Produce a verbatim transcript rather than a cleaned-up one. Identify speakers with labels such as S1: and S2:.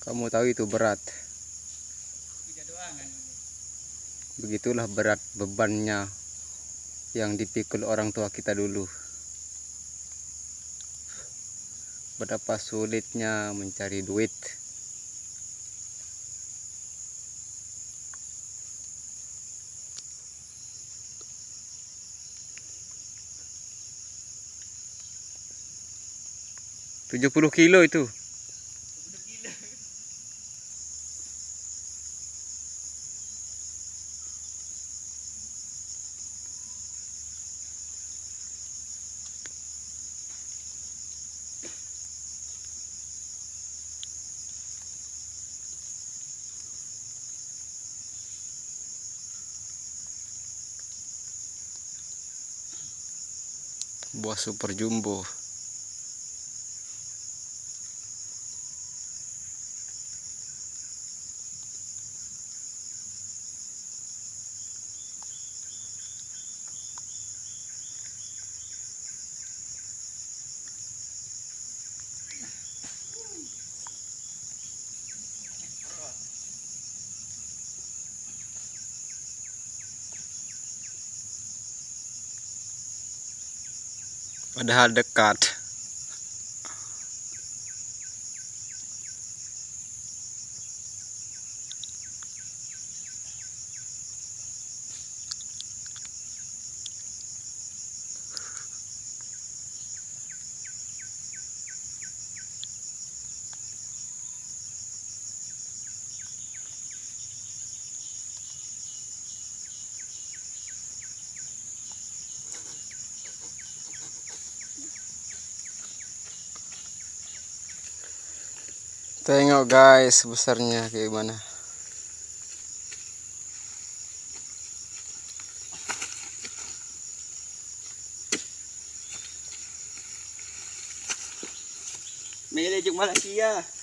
S1: Kamu tahu itu berat. Begitulah berat bebannya yang dipikul orang tua kita dulu. Betapa sulitnya mencari duit. tujuh puluh kilo itu. Buah super jumbo. Padahal dekat. Tengok guys, besarnya kayak gimana.
S2: Melejuk Malaysia.